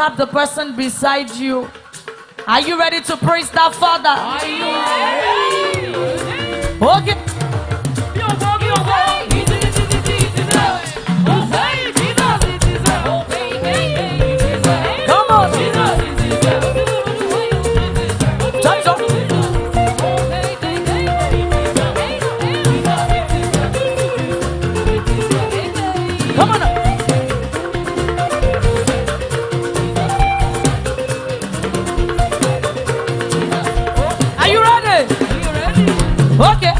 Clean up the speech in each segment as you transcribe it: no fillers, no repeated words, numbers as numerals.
tap the person beside you. Are you ready to praise that Father? Are you ready? Okay. Come on. Touch up. Come on up. Are you ready? Okay.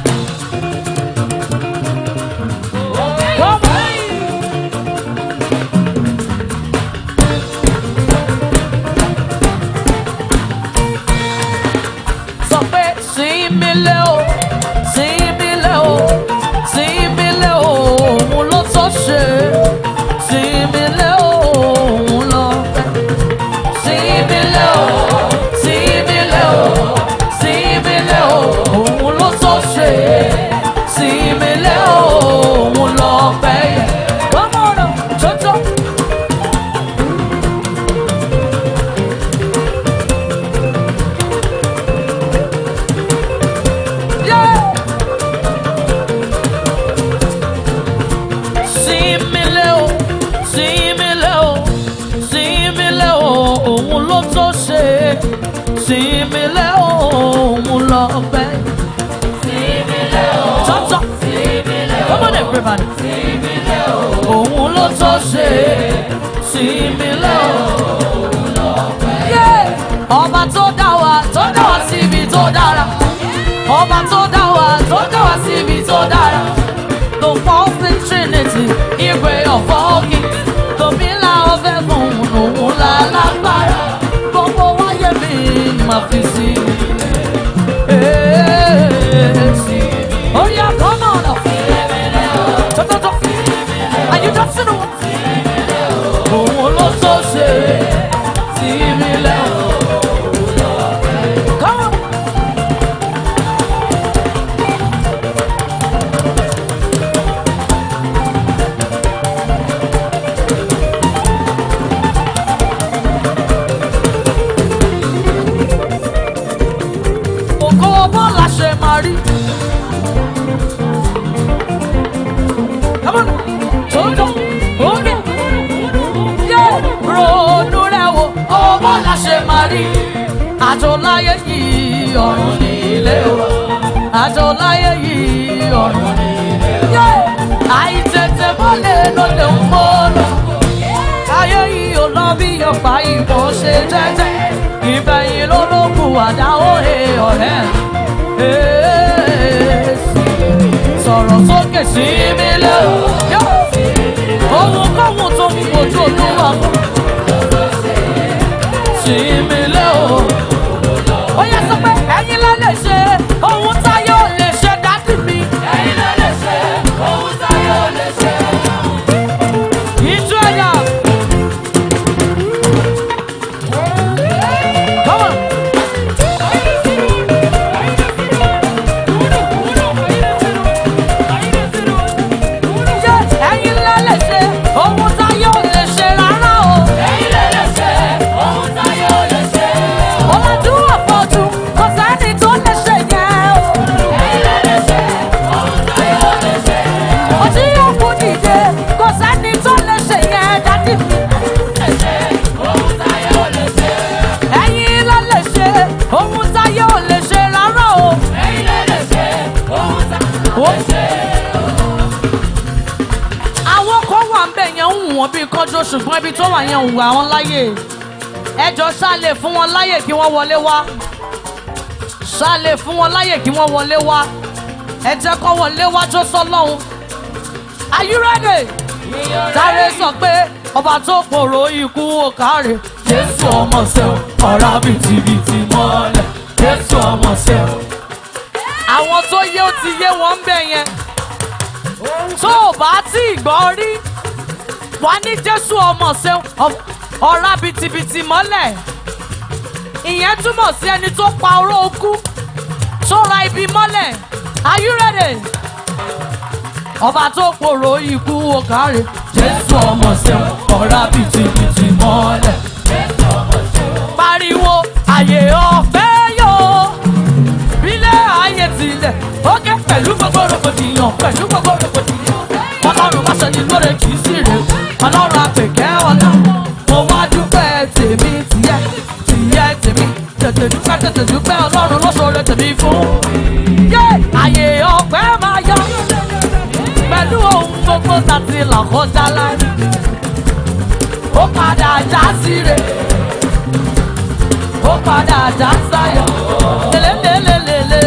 Come on. Sọ pé sí mi lé o, sí mi lé o, sí mi lé o, òun ló tó ṣe. Sí mi lé o, òun ló fẹ́. Sí mi lé o, sí mi lé o, sí mi lé o, òun ló tó ṣe. Sí mi lé o, òun ló fẹ́. Come on, Jojo. Yeah. Sí mi lé o, sí mi lé o, sí mi lé o, òun ló tó ṣe. Sí mi lé o, òun ló fẹ́. Jojo. Come on, everybody. Òun ló tó ṣe. Sí mi lé o. Yeah. Ọba tó dá wa síbi tó dára. Ọba tó dá wa síbi tó dára. The fourth in Trinity, ìwé ọ̀fọ̀ kí. Tòmílà ọ̀fẹ́ fún òun lálágbára. Gbogbo wáyé mi máa fi sí. Oh yeah, come on up. Are you dancing or what? Òun ló tó ṣe. Sí mi lé o. Come on. Ògo ọmọ la ṣe máa rí. Come on. Jojo. Okay. Yeah. Ronú rẹ̀ wò. Ọmọ la ṣe máa rí. Àjọláyé yìí ọ̀run ní ilé wa. Àjọláyé yìí ọ̀run ní ilé wa. Yeah. Àìtètè mọ́lẹ̀ lóde ń mọ́ lọ. Ayé yìí ò lọ bí ọ̀pá ìbọn ṣe jẹ́jẹ́. Ìbẹ̀yìn ló ló kù àdáwó ọ̀rẹ́. Sọ̀rọ̀ sókè sí mi lé o. Ohun kóhun tó mú ojú olúwa mú. Sí mi lé o. Ó yẹ sọ pé ẹ̀yin ló lè ṣe ohun táyé ò lè ṣe dádì mi. Ẹ̀yin ló lè ṣe ohun táyé ò lè ṣe. Ìjú ẹ̀yà. Come on. Ẹ̀yin ló lè ṣe ohun táyé ò lè ṣe rárá o. Ẹ̀yin ló lè ṣe ohun táyé ò lè ṣe. Ọ̀làjú ọ̀pọ̀jù kò sẹ́ni tó lè ṣe yẹn o. Ẹ̀yin ló lè ṣe ohun táyé ò lè ṣe. Òjì òkú dìde kò sẹ́ni tó lè ṣe yẹn dádì mi. Ohun táyé ò lè ṣe. Ẹ̀yin ló lè ṣe ohun táyé ò lè ṣe rárá o. Ẹ̀yin ló lè ṣe ohun táyé ò lè ṣe. Àwọn kan wà ń bẹ̀ yẹn ń wù wọ́n bí kọjú ṣùgbọ́n ibi tó wà yẹn ń wù àwọn láyè. Ẹjọ́ ṣáàlè fún wọn láyè kí wọ́n wọlé wá. Ṣáàlè fún wọn láyè kí wọ́n wọlé wá. Ẹ jẹ́ kó wọlé wá jó sọ́lọ́hun. Are you ready? Sáré sọ pé ọba tó pòrò ikú òkàrè. Jésù ọmọ ṣeun, ọ̀rá bìtìbìtì mọ́lẹ̀. Jésù ọmọ ṣeun. Àwọn tó yé ó ti yé wọn ń bẹ̀ yẹn. Tó o bá tí ì gbọ́ rí, wà ní Jésù ọmọ ṣeun, ọ̀rá bìtìbìtì mọ́lẹ̀. Ìyẹn túmọ̀ sí ẹni tó pa oró okú, tó ra ibi mọ́lẹ̀. Are you ready? Ọba tó pòrò ikú òkàrè. Jésù ọmọ ṣeun, ọ̀rá bìtìbìtì mọ́lẹ̀. àyè ọ̀fẹ́ yọ bílẹ̀ ayé tilẹ̀ ó ké pẹ̀lú gbogbo rògbòdìyàn pẹ̀lú gbogbo rògbòdìyàn ọlọ́run má ṣe ní lóore kì í sí rè ọlọ́run àpèkẹ́ ọ̀la mo wá dúpẹ́ tèmi tìyẹ tèmi tètè dúpẹ́ ọlọ́run ló ṣoore tèmi fún yé àyè ọ̀fẹ́ máa yọ pẹ̀lú ohun gbogbo tàti là kọjá láì ó padà já síre ó padà já sáyọ̀ lélelélelele.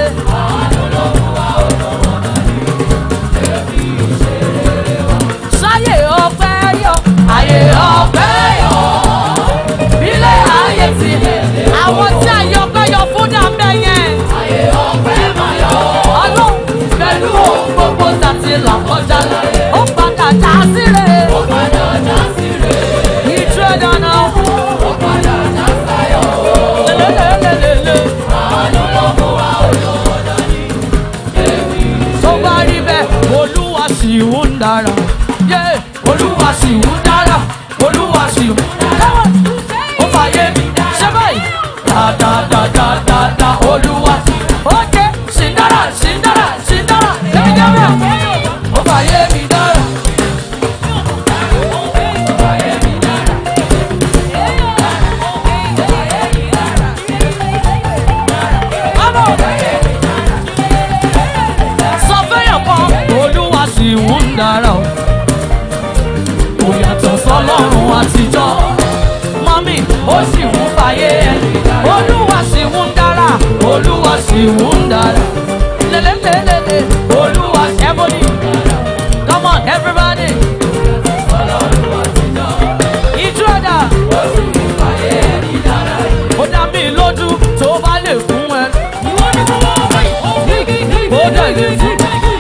sáyé ọpẹ́ yọ àyè ọpẹ́ yọ ilé ayé ti àwọn tí àyè ọpẹ́ yọ fún dàmbẹ yẹn. àyè ọpẹ́ máa yọ ọlọ́run pẹ̀lú ohun gbogbo tàti là kọjá láyé ó padà já síre ó padà já síre ìjọ dáná ó padà já sáyọ̀ lélelélelele. tó bá rí bẹ́ẹ̀ olúwa sì ń dára olúwa sì ń dára olúwa sì ń dára ó fàyè mi ṣe báyìí dáadáa olúwa ókè sì ń dára sì ń dára sì ń dára ṣẹ́mi jẹ́mi ó fàyè mi dára. sọ fẹ́yàn kan olúwa sì ń dára o kò yàtọ̀ sọ́lọ́run àtijọ́ mọ́mí ó sì ń fàyè ẹni olúwa sì ń dára olúwa sì ń dára lélelélele olúwa everybody come on everybody ìjọ ẹ̀dá ó sì ń fàyè ẹni dára ó dá mi lójú tó bá lè fún ẹ ó dẹ̀ lè fún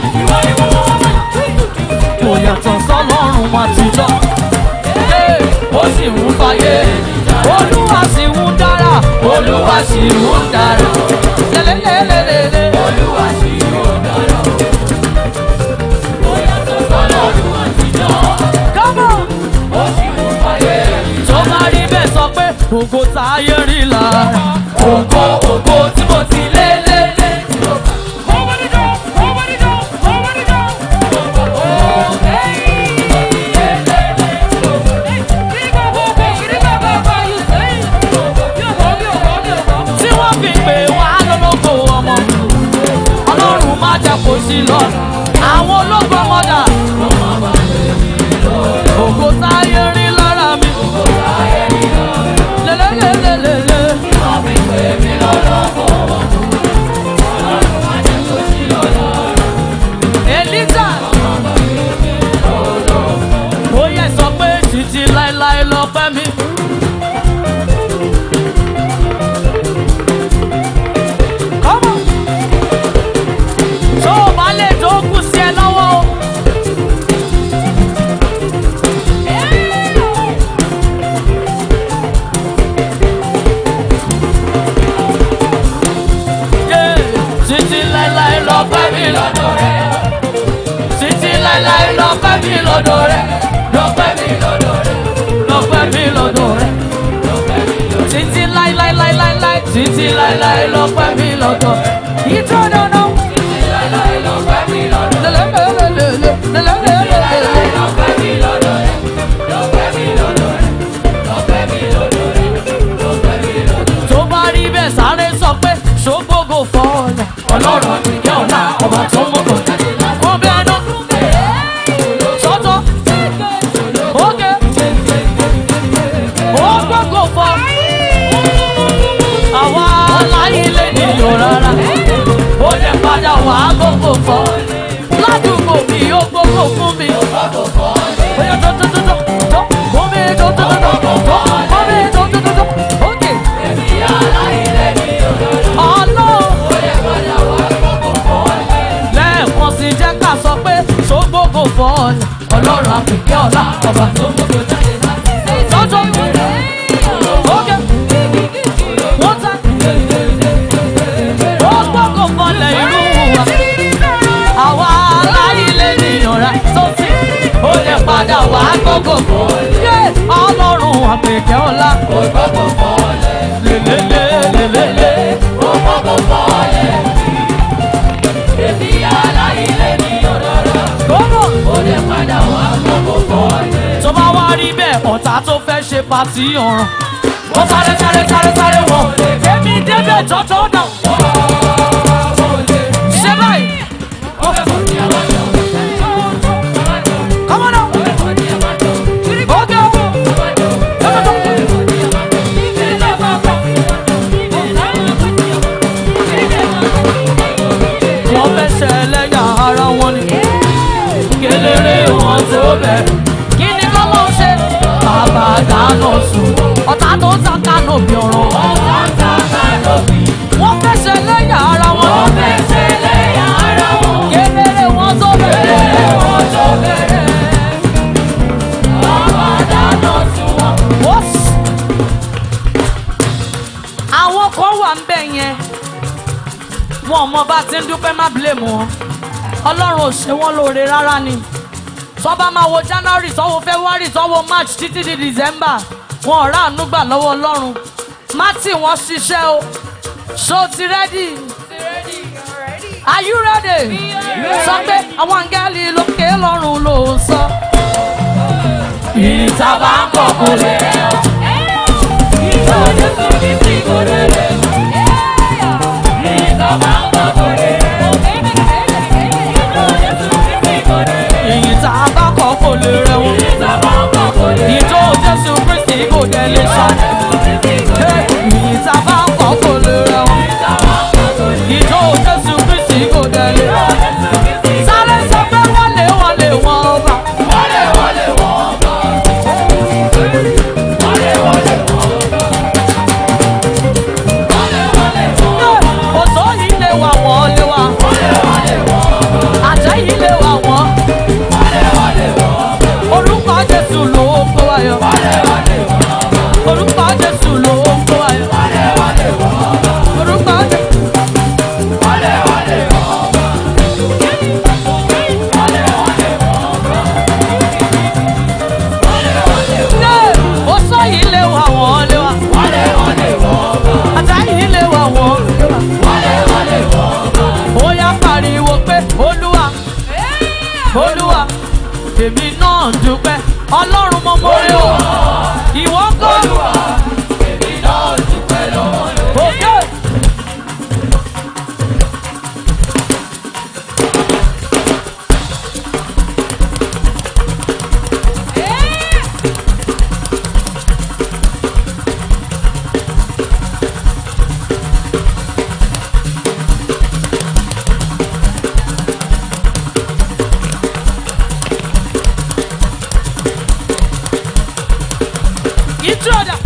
kò yàtọ̀ sọ́lọ́run àtijọ́ ó sì ń fàyè olúwa sì ń dára olúwa sì ń dára lélelélele olúwa sì ń dára kò yàtọ̀ sọ́lọ́run àtijọ́ kábọ̀ ó sì ń fàyè tó bá rí bẹ́ẹ̀ sọ pé ògo táyé rí lára ògo tí mo ti lé. Kò sí lọ àwọn ológun ọmọdà ògo táyé rí lára mi lélelélelele Elisa ó yẹ sọ pé títí láéláé lọ́pẹ́ mi. Títí láíláí lọ́pẹ́ mi lọ́dọ̀ rẹ̀ lọ́pẹ́ mi lọ́dọ̀ rẹ̀ lọ́pẹ́ mi lọ́dọ̀ rẹ̀ títí láíláí títí láíláí lọ́pẹ́ mi lọ́dọ̀ rẹ̀ ìjọ dáná títí láíláí lọ́pẹ́ mi lọ́dọ̀ rẹ̀ lọ́pẹ́ mi lọ́dọ̀ rẹ̀ lọ́pẹ́ mi lọ́dọ̀ rẹ̀ lọ́pẹ́ mi lọ́dọ̀ rẹ̀. tó bá rí bẹ́ẹ̀ sáré sọ pé ṣògbógo fọ́ọ̀lẹ̀ ọlọ́run àgbẹ̀kẹ́ ọ̀la ọba tó ń mọ́kàn jáde láti ọbẹ̀ ẹnu sọ́tọ̀ ókè ó gbógo fọ́ àwa aláìlẹ̀ nìyọ̀ rárá ó lè padà wá gbógo fọ́ ládùúgbò mi ó gbógo fún mi ó yẹ tó fún mi tó fún mi tó ókè èmi aláìlẹ̀ nìyọ̀ rárá lẹ́ẹ̀kan sí jẹ́ ká sọ pé ṣògbógo fọ́ọ̀lẹ̀ ọlọ́run àpèkẹ́ ọ̀la ọba tó gbogbo jáde láti tọ́jọ́ ókè wọ́n ta ó gbógo fọ́ọ̀lẹ̀ irú wa àwa aláìlẹ̀ nìyàn rà sọ́tì ó lè padà wá gbógo fọ́ọ̀lẹ̀ ọlọ́run àpèkẹ́ ọ̀la ó gbógo fọ́ọ̀lẹ̀ lélẹ́lẹ́. lélelélé. Òpópópó lè rí. Èmi aláìlé ní òdòdó. Gbọ́dọ̀. Ó lè padà wá òpópópó lè. Tó bá wá rí bẹ́ẹ̀ ọ̀tá tó fẹ́ ṣe pàtí ọ̀ràn. Ó sáré wọ̀. Èmi débẹ̀ jọjọ́ náà. Ṣé báyìí? Come on now. Okay. Wọ́n fẹ́ ṣẹlẹ́yà ara wọn ni. Kéléré wọn tó bẹ̀. Kí ni kọ́ mọ́ ṣe? Bàbá dáná sùn. Ọ̀tá tó ń sàkà nòbí ọ̀rọ̀. Wọ́n fẹ́ ṣẹlẹ́yà ara wọn. Kéléré wọn tó bẹ̀rẹ̀. Bàbá dáná sùn wọn. Àwọn kan wà ń bẹ̀ yẹn. Wọn ò mọ bá ti ń dúpẹ́ má blame wọn. Ọlọ́run ò ṣe wọ́n lóore rárá ni. Tọ́ba máa wo January tọ́wọ́ February tọ́wọ́ March títí di December. Wọn ò ráàánú gbà lọ́wọ́ Ọlọ́run. Má tì wọ́n ṣiṣẹ́ o. Ṣó ti rẹ́dì? Are you ready? Sọ pé àwọn áńgẹ́lì lókè lọ́run ló ń sọ. Ìta bá ń kọ̀ kó lè rẹ̀ ọ́. Ìta Jésù Kristi kò lè rẹ̀ ọ́. Ìta bá ń kọ̀ kó lè rẹ̀ ọ́. Ìta Jésù Kristi kò lè rẹ̀ ọ́. Èyí tá a bá kọ́ kò lè rẹ̀ wọ́n. Ìta bá ń kọ̀ kó lè rẹ̀ ọ́. Ìjọ Jésù Kristi kò dẹ̀ lè sọ. Èyí tá a bá kọ́ kò lè rẹ̀ wọ́n. Ìjọ Jésù Kristi kò dẹ̀ lè sọ. Sáré sọ pé wọlé wọlé wọn ọba. Wọlé wọlé wọ́n bá. Wọlé wọlé wọ́n bá. Wọlé wọlé wọ́n bá. Òtó yìí lè wà wọ́n lé wa. Wọlé wọlé wọ́n bá. Àjẹ́ yìí lè wà wọ́n. Wọlé wọlé wọ́n bá. Orúkọ Jésù ló ń kó wa yọ. Wọlé wọlé wọ́n bá. Orúkọ Jésù ló ń kó wa yọ. Wọlé wọlé wọ́n bá. Orúkọ Jésù. Wọlé wọlé wọ́n bá. Wọlé wọlé wọ́n bá. Wọlé wọlé wọ́n bá. Òtó yìí lè wà wọ́n lé wa. Wọlé wọlé wọ́n bá. Àjẹ́ yìí lè wà wọ́n lé wa. Wọlé wọlé wọ́n bá. Ó yá pariwo pé Olúwa, Olúwa, èmi náà dúpẹ́. Ọlọ́run mo mọ̀rẹ́ o. Ìwọ kọ́. Olúwa, èmi náà dúpẹ́ lọ́wọ́ rẹ̀. Òkè. Ìtúọ̀dà.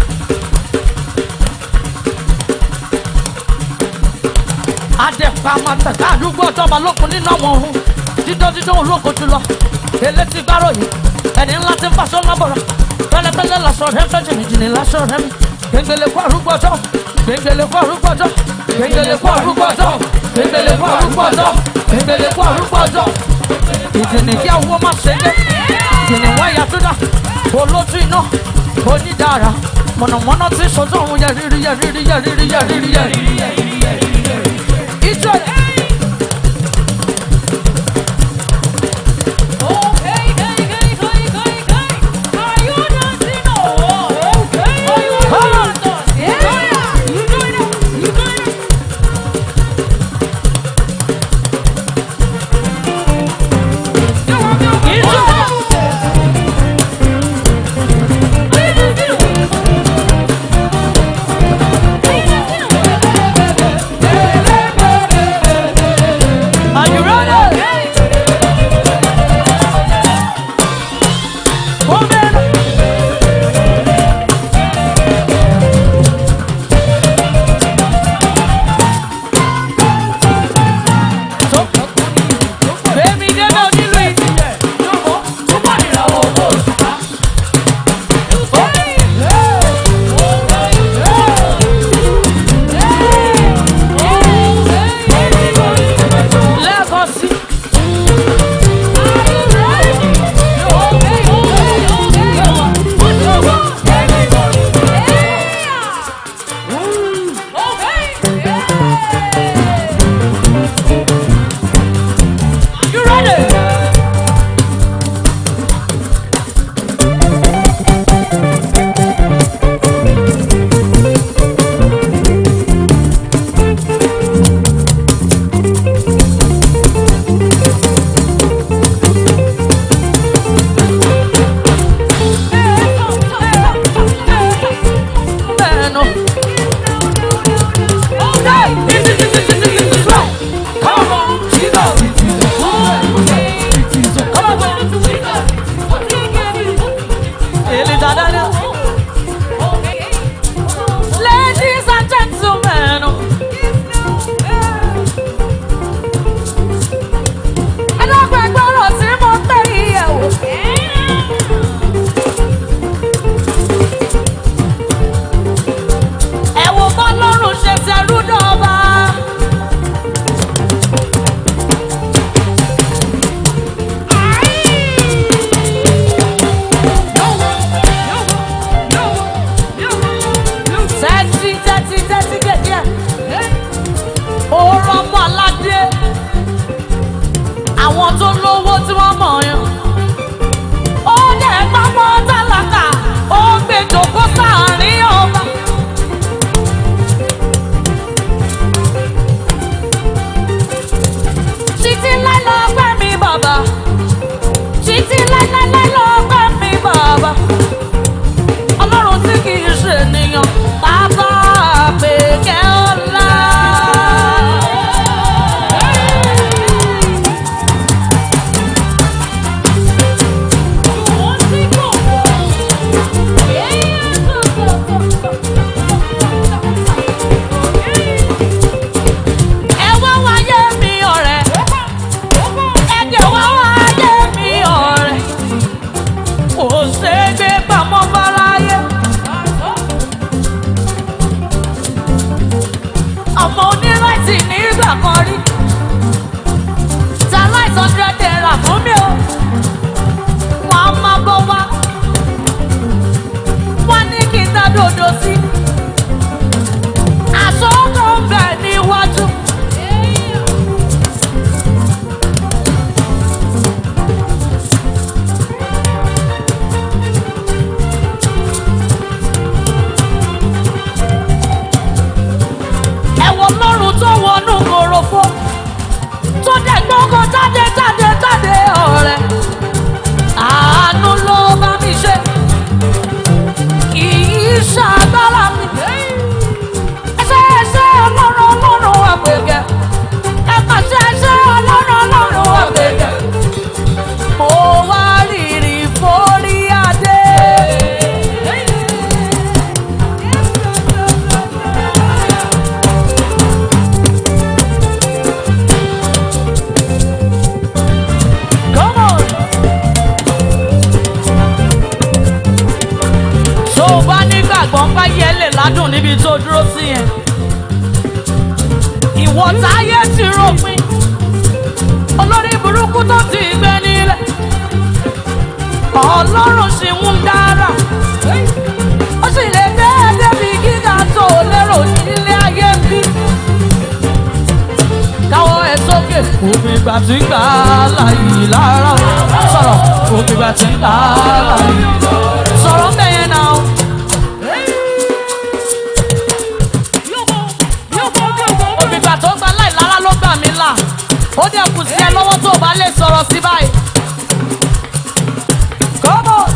Adẹ̀pá máa tẹ̀ka àdúgbò ọ̀dọ́ba lókun nínú àwọn ọ̀run. Dídán olóko jùlọ. Elétí gbáròyìn. Ẹni ńlá ti ń fa sọ́nà bọ̀rọ̀. Pẹ́lẹ́pẹ́lẹ́ lásọ rẹ̀ fẹ́ jìnnìjìnnì lásọ rẹ̀ mi. Gbẹ̀ngbẹ̀lẹ̀ kó arúgbó ọjọ́. Gbẹ̀ngbẹ̀lẹ̀ kó arúgbó ọjọ́. Gbẹ̀ngbẹ̀lẹ̀ kó arúgbó ọjọ́. Gbẹ̀ngbẹ̀lẹ̀ kó arúgbó ọjọ́. Gbẹ̀ngbẹ̀lẹ̀ kó arúgbó ọjọ́. Ìdìní kí àwọn máa ṣe dé. Ìdìní wọ́n yà túdà. Olójú iná. Onídàára. Mọ̀nàmọ́ná ti sojú ọ̀run yẹ rírí yẹ rírí yẹ rírí yẹ rírí yẹ rírí yẹ rírí yẹ rírí yẹ. Ìjọ yẹ. olówó tí wọ́n mọ̀ yàn. Ó dẹ̀ gbọ́mọ́ tálákà, ó gbé jòkó sáàrin ọba. Títí láíláí ọpẹ́ mi bàbá, títí láíláí ọpẹ́ mi bàbá. Ọlọ́run tí kì í ṣe ènìyàn, bàbá àpèkẹ́ ọlá. Ọmọ onírètí nígbà kan rí, ta láìsàn dẹ́dẹ̀rà fún mi o. Wọ́n á máa bọ́ wá, wọ́n ní kí n dá dòdò sí. Àsọ̀kọ̀ ń bẹ níwájú. Ọlọ́run tó wọnú korofo tó dẹ̀ gbọ́ngàn jáde ọ̀rẹ́. Àánú ló bá mi ṣe, kì í ṣàgbára mi. Ẹsẹ̀ ọlọ́run àgbègẹ̀, ẹ pàṣẹ ẹsẹ̀ ọlọ́run àgbègẹ̀. Mo wá rírì forí adé. Àgbọ̀n bá yẹlẹ̀ ládùn níbi tó dúró sí yẹn. Ìwọ táyé ti ròpin, olórí burúkú tó ti gbé nílẹ̀. Ọlọ́run sì ń dára, ó sì lè gbé débi gíga tó lérò nílé ayé bí. Káwọ́ ẹ̀ sókè, omi ìgbà tí ń gbà láyé lára. Sọ̀rọ̀, omi ìgbà tí ń gbà láyé. Sọ̀rọ̀ bẹ́yẹn náà. Ògbìgbà tó gba láì lára ló gbà mí là. Ó dẹ̀ kù sí ẹ lọ́wọ́ tó bá lè sọ̀rọ̀ sí báyìí. Come on.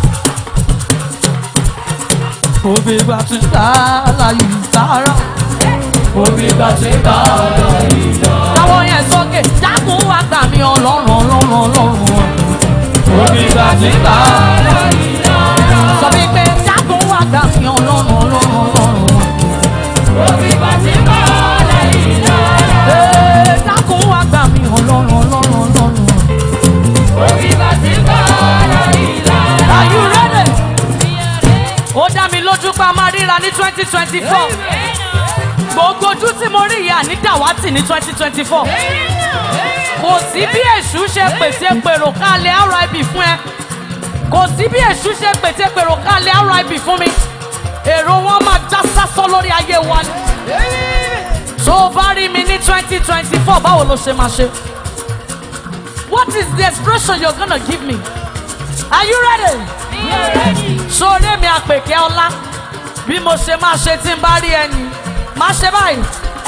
Ògbìgbà tí ń gbà láyé sára. Ògbìgbà tí ń gbà láyé sára. Káwọ́ yẹn sókè, dákun wá gbà mí ọlọ́run. Ògbìgbà tí ń gbà láyé sára. Sọ mi pé dákun wá gbà mí ọlọ́run. Ògbìgbà tí ń gbà láyé sára. Dákun wá gbà mí ọlọ́run. Ògbìgbà tí ń gbà láyé sára. Are you ready? Ó dá mi lójú pa máa ríra ní 2024. Gbogbo ojú tí mo rí ìyá ní dàwátì ní 2024. Kò sí bí èṣù ṣe pèsè pèrò kálẹ̀ RIP fún ẹ. Kò sí bí èṣù ṣe pèsè pèrò kálẹ̀ RIP fún mi. Èrò wọn máa já sásán lórí ayé wa ni. Tó o bá rí mi ní 2024, báwo ló ṣe máa ṣe? What is the expression you're gonna give me? Are you ready? Sórí mi àpèkẹ́ ọlá, bí mo ṣe máa ṣe tí n bá rí ẹni, máa ṣe báyìí.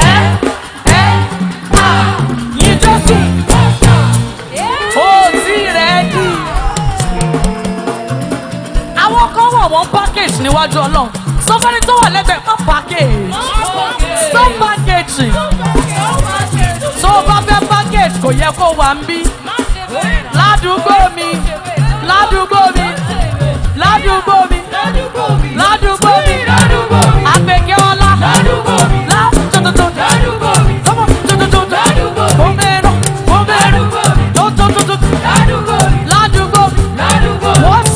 Yín Jésù, ó ti rẹ̀ dì. Àwọn kan wọ̀ wọ́n package níwájú Ọlọ́run. Sọ́fẹ́ni tó wà lẹ́gbẹ̀ẹ́ má package. Stop packaging. Tó o bá fẹ́ package kò yẹ kó wà ń bí. Ládùúgbò mi. Àpèkẹ́ ọlá. What?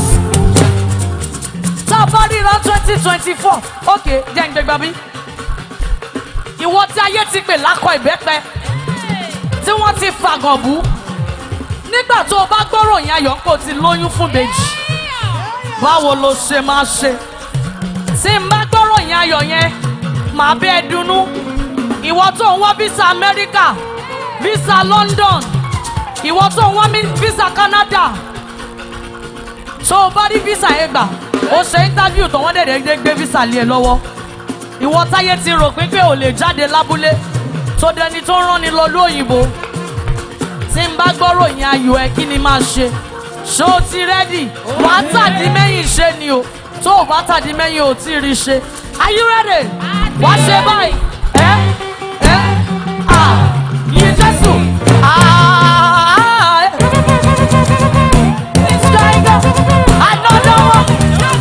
Tá a bá ríra 2024, okay, jẹ́ ń gbẹgbà bí. Ìwọ tí ayé ti pè lákọ̀ ìbẹ́pẹ, tí wọ́n ti fàgàn bú. Nígbà tó o bá gbọ́rọ̀ yẹn ayọ̀ kò ti lóyún fún bèjì. Báwo lo ṣe máa ṣe? Tí n bá gbọ́rọ̀ yẹn ayọ̀ yẹn, màá bẹ́ẹ̀ dunnú. Ìwọ tó ń wá visa Amẹ́ríkà, visa London, ìwọ tó ń wá mi visa Canada tó o bá rí visa yẹn gbà ó ṣe interview tó wọ́n dẹ̀dẹ̀ gbé visa lé ẹ lọ́wọ́ ìwọ táyé ti rò pé ò lè jáde lábúlé tó dẹni tó rán ni lọ lóyìnbó tí n bá gbọ́rọ̀ yẹn ayọ̀ ẹ kí ni máa ṣe ṣé o ti rẹ́dì wàá tàdí mẹ́yìn ṣe ni o tó o bá tàdí mẹ́yìn ò tí ì rí ṣe are you ready wàá ṣe báyìí yìí Jésù another one.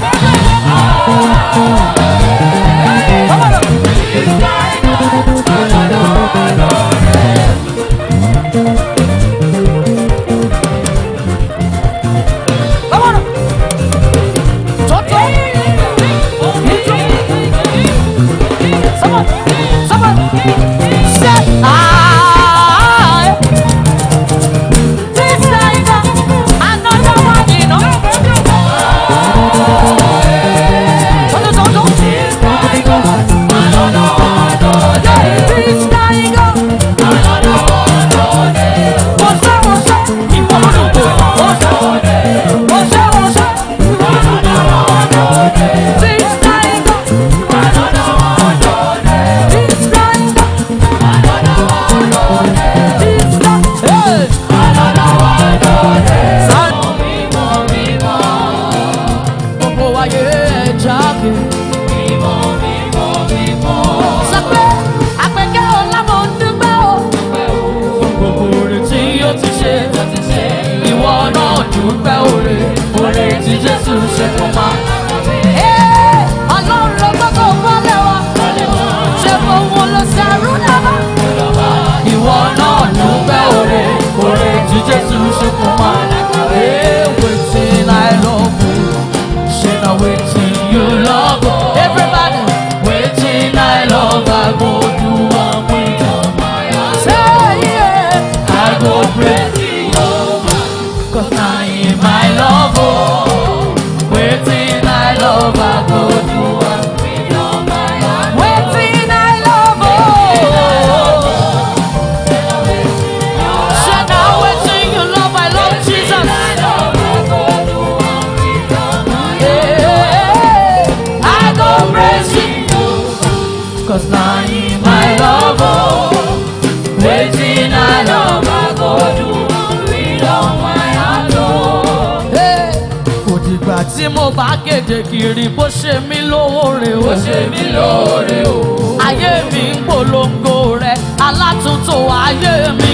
Tí mo bá kéde kiri bó ṣe mí lóore o. Bó ṣe mí lóore o. Ayé mi ń polongo rẹ̀ alátúntò ayé mi.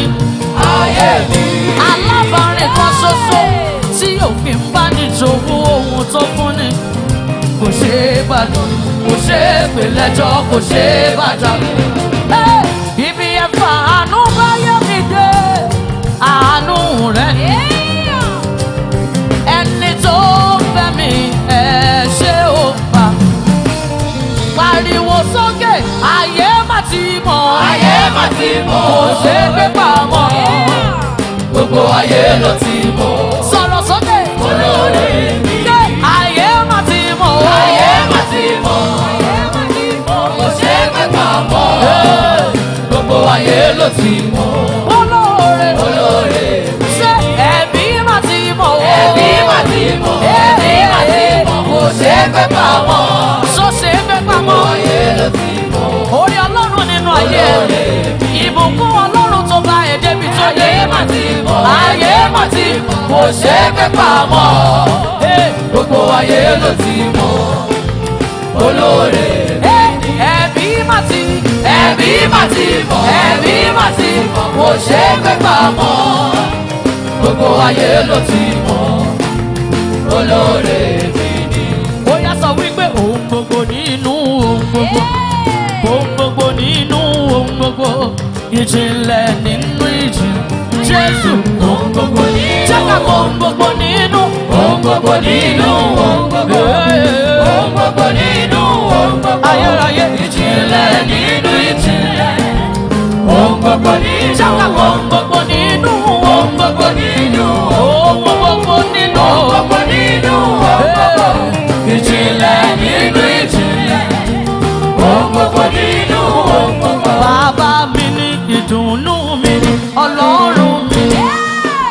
Ayé mi. Alábàárìn kan ṣoṣo tí òfin bá ní jowó ohun tó fún ni. Kò ṣe é bàdàn, kò ṣe é pè lẹ́jọ́, kò ṣe é bàdàn. Ibi ẹ̀fà àánú bá yẹ mi dé, àánú rẹ̀. Ẹni tó fẹ́ mi ẹ ṣé o pa. Pariwo sókè, ayé má ti mọ̀. Ayé má ti mọ̀. Kò ṣe é gbé pamọ́. Gbogbo ayé ló ti mọ̀. Sọ̀rọ̀ sókè. Olóore mi. Ayé má ti mọ̀. Ayé má ti mọ̀. Ayé má ti mọ̀. Kò ṣe é gbé pamọ́. Gbogbo ayé ló ti mọ̀. Olóore. Olóore mi. Ṣé ẹbí má ti mọ̀? Ẹbí má ti mọ̀. Ẹbí má ti mọ̀. Kò ṣe é gbé pamọ́. Sọ ṣe é gbé pamọ́. Ayé ló ti mọ̀. Orí Ọlọ́run nínú ayé. Ìbùkún Ọlọ́run tó bá ẹ débi tó dé. Ayé má ti mọ̀. Ayé má ti mọ̀. Kò ṣe é gbé pamọ́. Gbogbo ayé ló ti mọ̀. Olóore mi. Ẹbí má ti. Ẹbí má ti mọ̀. Ẹbí má ti mọ̀. Kò ṣe é gbé pamọ́. Gbogbo ayé ló ti mọ̀. Olóore mi ni. Ó yá sọ wípé ohun gbogbo nínú ohun gbogbo. Ohun gbogbo nínú ohun gbogbo. Ìjìnlẹ̀ nínú ìjìnlẹ̀. Jésù ohun gbogbo nínú. Jẹ́ka ohun gbogbo nínú. Ohun gbogbo nínú ohun gbogbo. Ohun gbogbo nínú ohun gbogbo. Ayérayé. Ìjìnlẹ̀ nínú ìjìnlẹ̀. Ohun gbogbo nínú. Jẹ́ka ohun gbogbo nínú. Ohun gbogbo nínú. Ohun gbogbo nínú. Ohun gbogbo nínú. Ohun gbogbo. Ìjìnlẹ̀ nínú ìjìnlẹ̀. Ohun gbogbo nínú. Ohun gbogbo. Bàbá mi ni ìdùnnú mi ni Ọlọ́run mi.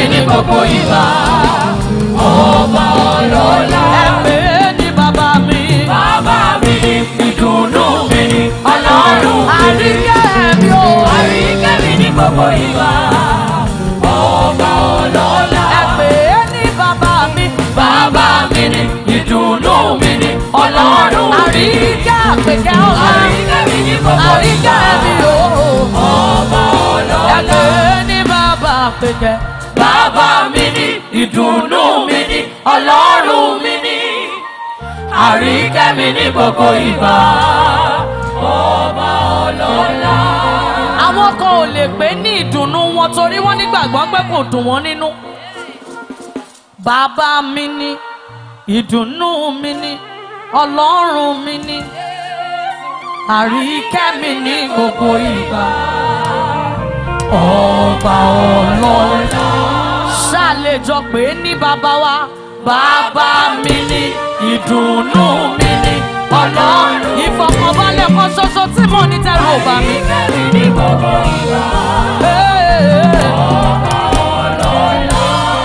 ní gbogbo ìgbà. Ọba ọlọ́lá. Ẹ pè é ní bàbá mi. Bàbá mi ni ìdùnnú mi ni Ọlọ́run mi ni. Àríkẹ́ mi o. Àríkẹ́ mi ní gbogbo ìgbà. Ọba ọlọ́lá. Ẹ pè é ní bàbá mi. Bàbá mi ni ìdùnnú mi ni Ọlọ́run mi ni. Àríkẹ́ àpèkẹ́ ọlá. Àríkẹ́ mi ní gbogbo ìgbà. Àríkẹ́ mi o. Ọba ọlọ́lá. Ẹ pè é ní bàbá àpèkẹ́. Bàbá mi ni ìdùnnú mi ni Ọlọ́run mi ni. Àríkẹ́ mi ní gbogbo ìgbà. Ọba ọlọ́lá. Àwọn kan ò lè pè ní ìdùnnú wọn torí wọ́n nígbàgbọ́ pé kò dùn wọ́n nínú. Bàbá mi ni ìdùnnú mi ni Ọlọ́run mi ni. Àríkẹ́ mi ní gbogbo ìgbà. Ọba ọlọ́lá. Ṣàlejò pé ní bàbá wa. Bàbá mi ni ìdùnnú mi ni Ọlọ́run. Ìfọ̀kànbalẹ̀ kan ṣoṣo tí mo ní tẹ́lẹ̀ ò bá mi. Àríkẹ́ mi ní gbogbo ìgbà. Ọba ọlọ́lá.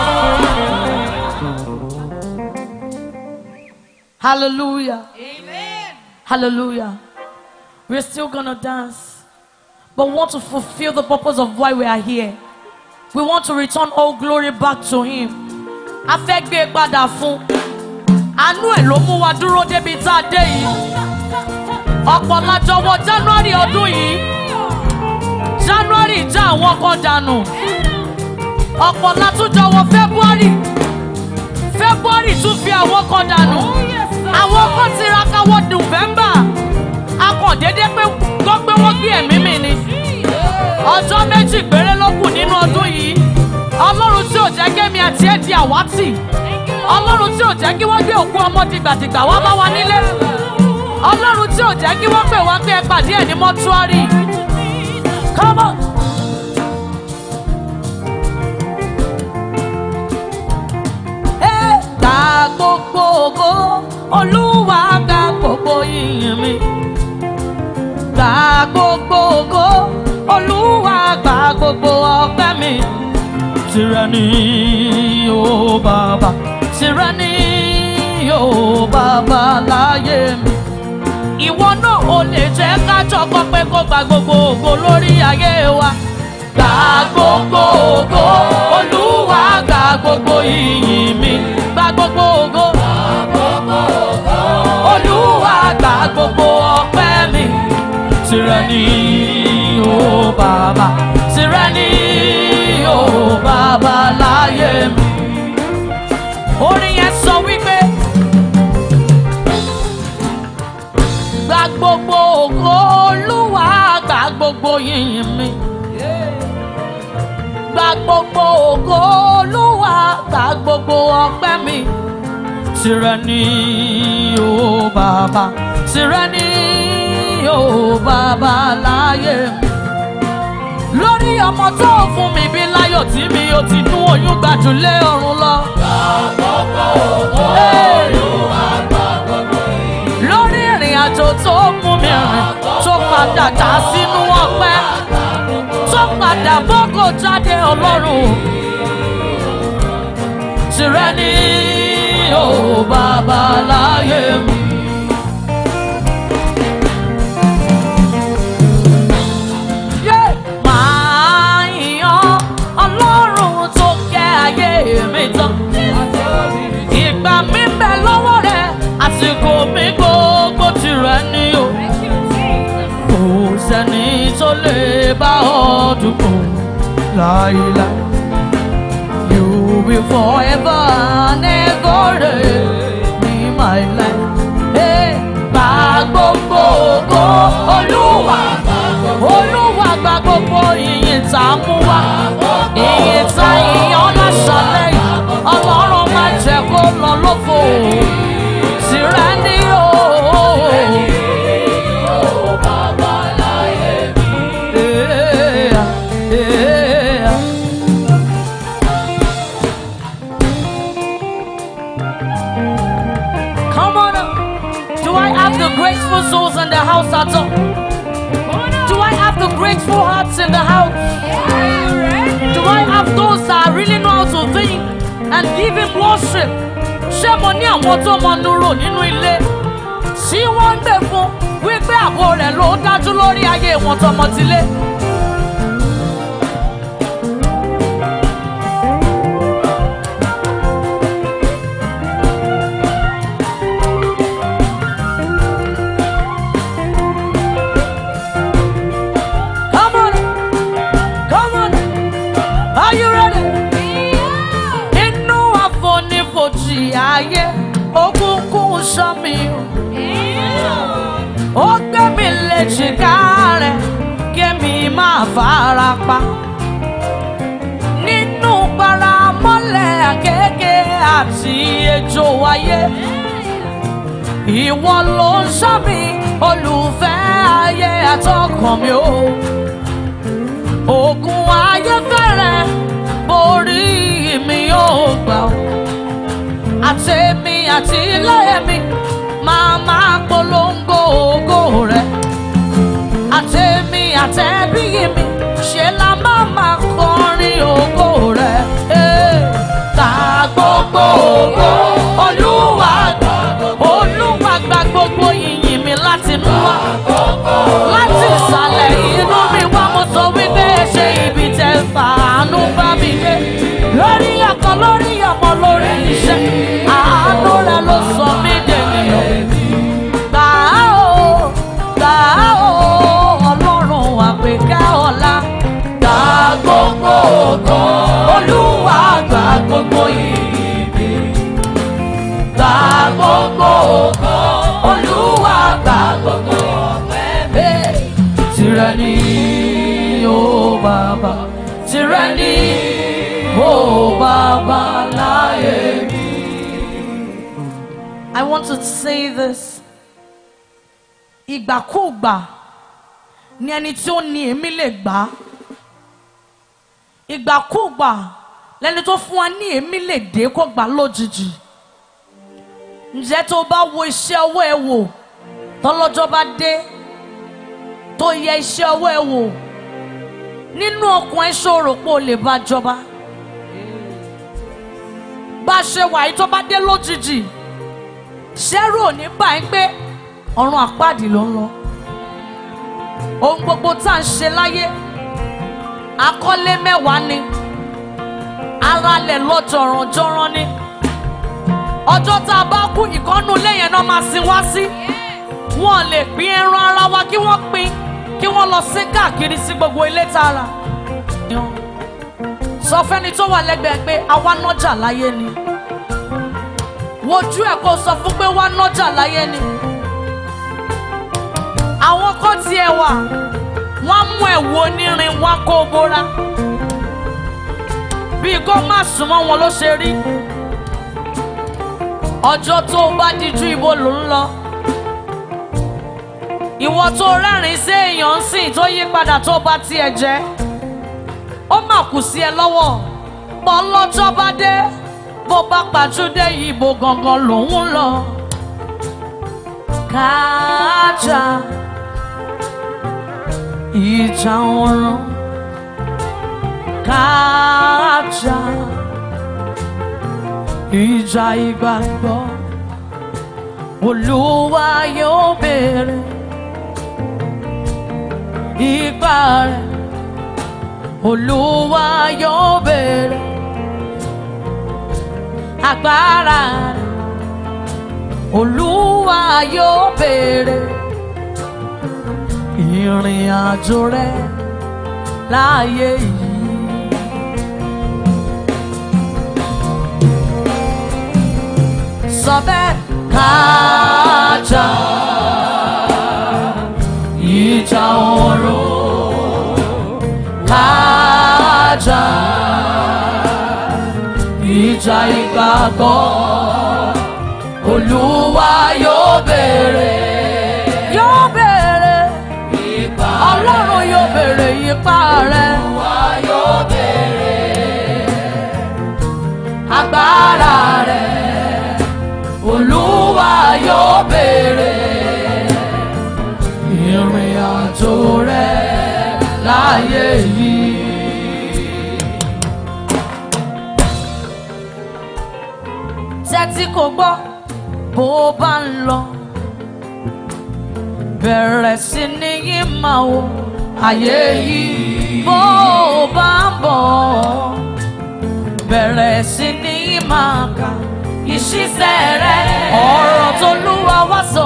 Hallelujah. Amen. Hallelujah. We're still gonna dance, but we want to fulfill the purpose of why we are here. We want to return all glory back to Him. A fẹ́ gbé padà fún. Àánú ẹ̀ ló mú wa dúró débi tá a dé yìí. Ọ̀pọ̀ la jọwọ́ January ọdún yìí. January já àwọn kan dànù. Ọ̀pọ̀ la tún jọwọ́ February. February tún fi àwọn kan dànù. Àwọn kan tiraka wọ November. A kàn déédéé pé gbọ́ pé wọ́n gbé ẹ̀mí mi ni. Ọjọ́ méjì péré ló kù nínú ọdún yìí. Ọlọ́run tí ò jẹ́ kémi àti ẹ̀ di àwátì. Ọlọ́run tí ò jẹ́ kí wọ́n gbé òkú ọmọ dìgbàdìgbà wá bá wa nílé. Ọlọ́run tí ò jẹ́ kí wọ́n pè wá pé ẹ pàdé ẹ̀ ní mọ́túárì. Come on. Gba gbogbo ògo, Olúwa gba gbogbo ìyìn mi. Gba gbogbo ògo, Olúwa gba gbogbo ọpẹ́ mi. Tìrẹ ni o Bàbá, tìrẹ ni o Bàbá láyé mi. Ìwọ náà ò lè jẹ́ ká jọkọ pé kó gba gbogbo ògo lórí ayé wa. Gba gbogbo ògo, Olúwa gba gbogbo ìyìn mi. Gba gbogbo ògo, Olúwa gba gbogbo ọpẹ́ mi. Tìrẹ ni o Bàbá, tìrẹ ni o Bàbá láyé mi. Orin yẹn sọ wípé gba gbogbo ògo, Olúwa gba gbogbo ìyìn mi. Gba gbogbo ògo, Olúwa gba gbogbo ọpẹ́ mi. Tìrẹ ni o Bàbá, tìrẹ ni o Bàbá láyé mi. Lórí ọmọ tó fún mi bí láyọ̀ tí mi ò ti nú oyún gbàjúlé ọ̀run lọ. Gba gbogbo ògo, Olúwa gba gbogbo ìyìn. Lórí ìrìn àjò tó mú mi rìn tó padà dá sínú ọpẹ́ tó padà bógo jáde Ọlọ́run. Tìrẹ ni o Bàbá láyé mi. Máa yan Ọlọ́run tó kẹ́ ayé mi tán. Ìgbà mi bẹ lọ́wọ́ rẹ̀, àsìkò mi gbogbo tìrẹ ni o. Kò sẹ́ni tó lè bá ọ dúpọ̀ láíláí. You will forever and ever reign in my life. Gba gbogbo ògo, Olúwa. Olúwa gba gbogbo ìyìn tá a mú wá. Ìyìn tá ìyàn láṣálẹ́ yìí. Ọlọ́run má jẹ́ kó lọ lófo. Tìrẹ ni o. Bàbá láyé mi. Come on up. Do I have the grateful souls in the house at all? Do I have the grateful hearts in the house? Do I have those that really know how to and give him worship. Ṣé mo ní àwọn tó mọ nuro nínú ilé tí wọ́n ń gbè fún wípé ààbò rẹ̀ ló dájú lórí ayé wọn tọmọtilé? Ayé òkùnkùn sọ mi ó gbé mi léjìká rẹ̀ kémi máa fara pa nínú paramọ́lẹ̀ àkékè àti ejò ayé. Ìwọ ló ń ṣọ́ mi olùfẹ́ ayé àtọkàn mi o. Ogun ayé fẹ́rẹ̀ borí mi yóò gbà o. Àtẹ̀mí àti ilé mi máa máa polongo ògo rẹ̀. Àtẹ̀mí àtẹ̀bí mi ṣe la máa máa kọrin ògo rẹ̀. Gba gbogbo ògo Olúwa, Olúwa gba gbogbo ìyìn mi láti inú wá. Láti ìsàlẹ̀ inú mi wá mo sọ wípé ṣe ibi tẹ́ fàánú bá mi dé. Lórí ọkọ lórí ọmọ lórí iṣẹ́ àánú rẹ ló sọ mí dènìyàn. Gbà á o Ọlọ́run àpèká ọlá. Gbà gbogbo ògo Olúwa, gbà gbogbo ìyìn mi. Gbà gbogbo ògo Olúwa, gbà gbogbo ọpẹ́ mi. Tìrẹ ni ó Bàbá, tìrẹ ni ó Bàbá láyé mi. I want to say this. Ìgbàkúùgbà ni ẹni tí ó ní èmi lè gbà. Ìgbàkúùgbà lẹni tó fún wa ní èmi lè dé kó gbà lójijì. Ǹjẹ́ tó bá wo iṣẹ́ ọwọ́ ẹ wò tọ́lọ́jọ́ bá dé tó yẹ iṣẹ́ ọwọ́ ẹ wò nínú ọkàn ẹ ṣòro pé o lè bá jọba. Bá a ṣe wà yìí tó bá dé lójijì ṣẹ́rù ò ní bá ń pé ọ̀run àpáàdì ló ń lọ. Ohun gbogbo tá à ń ṣe láyé akọ́lé mẹ́wàá ni, aralẹ̀ lọ́jọ̀rànjọ̀ràn ni. Ọjọ́ tá a bá kú ìkọ́nú ilé yẹn náà máa sin wá sí. Wọ́n lè pín ẹran ara wa kí wọ́n pín kí wọ́n lọ sí káàkiri sí gbogbo ilé tààrà. Sọ fẹ́ni tó wà lẹ́gbẹ̀ẹ́ pé àwa nájà láyé ni. Wojú ẹ̀ kó sọ fún pé wá nájà láyé ni. Àwọn kan tiẹ̀ wà wọ́n mú ẹ̀wù onírin wá kó bóra. Bí kò má súnmọ́ wọn ló ṣe rí. Ọjọ́ tó bá dijú ibo ló ń lọ. Ìwọ tó rẹ́rìn sí èèyàn sìn tó yí padà tó bá tiẹ̀ jẹ́. Ó mà kù sí ẹ lọ́wọ́. Bọ́ lọ́jọ́ bá dé bó bá pàjúdé ibo gangan lòún lọ. Kájà ìjà ọ̀run, kájà ìjà ìgbàgbọ́. Olúwa yóò béèrè ipá rẹ̀. Olúwa yóò béèrè agbára rẹ̀. Olúwa yóò béèrè ìrìn àjò rẹ̀ láyé yìí. Sọ bẹ́ẹ̀. Kájà ìjà ọ̀run, kájà ìjà ìgbàgbọ́. Olúwa yóò béèrè ipá rẹ̀. Ọlọ́run yóò béèrè ipá rẹ̀. Olúwa yóò béèrè agbára rẹ̀. Olúwa yóò béèrè ìrìn àjò rẹ̀ láyé yìí. tẹ́tí kò gbọ́ bó bá ń lọ bẹ̀rẹ̀ sí ní yí máa wo ayé yìí bó bá ń bọ̀ bẹ̀rẹ̀ sí ní yí máa kà ìṣiṣẹ́ rẹ̀ ọ̀rọ̀ t'Olúwa wá sọ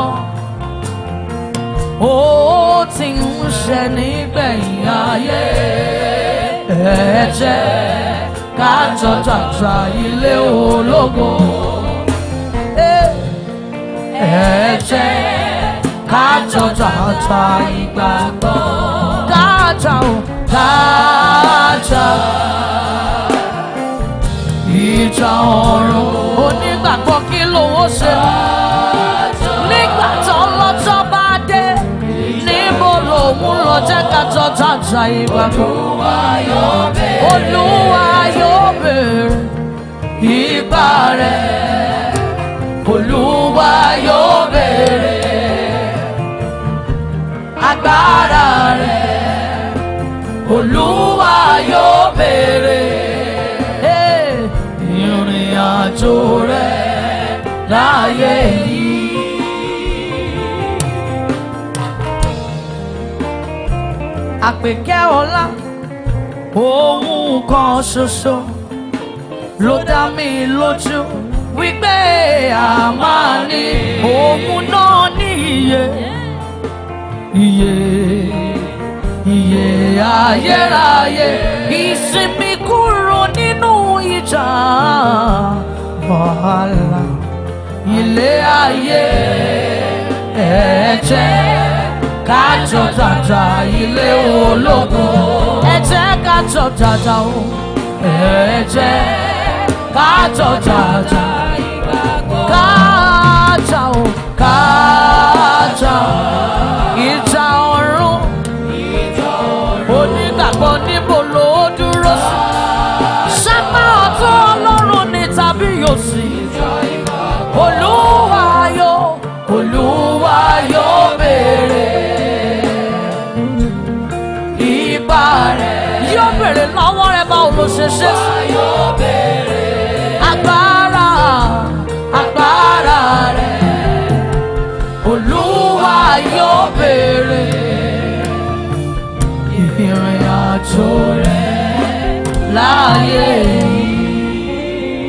ó ti ń ṣẹ nígbẹ̀yìn ayé ẹ jẹ́ ká jọ jàjà ilé ológo ẹ jẹ́ ká jọ jàjà ìgbàgbọ́ kájà ò kájà ìjà ọ̀run onígbàgbọ́ kí lówó ṣe nígbà tó lọ́jọ́ bá dé níbo lòun lọ jẹ́ ká jọ jàjà ìgbàgbọ́ Olúwa yóò béèrè ìbá rẹ̀ Olúwa yóò béèrè agbára rẹ̀ Olúwa yóò béèrè ìrìn àjò rẹ̀ láyé yìí. Àpèkẹ́ ọlá ohun kan ṣoṣo ló dá mi lójú wípé a máa ní òun náà ní iye ayérayé ìsinmi kúrò nínú ìjà wàhálà ilé ayé ẹ jẹ́ ká jọ jàjà ilé ológo ẹ jẹ́ ká jọ jàjà o ẹ jẹ́ ká jọ jàjà kájà o kájà ìjà ọ̀run onígbàgbọ́ níbo ló dúró sí sápá ọ̀tún Ọlọ́run ní tàbí òsì Olúwa yóò béèrè ìbá rẹ̀ yóò béèrè lọ́wọ́ rẹ̀ báwo ló ṣe ṣe sí agbára rẹ̀ Olúwa yóò béèrè ìrìn àjò rẹ̀ láyé.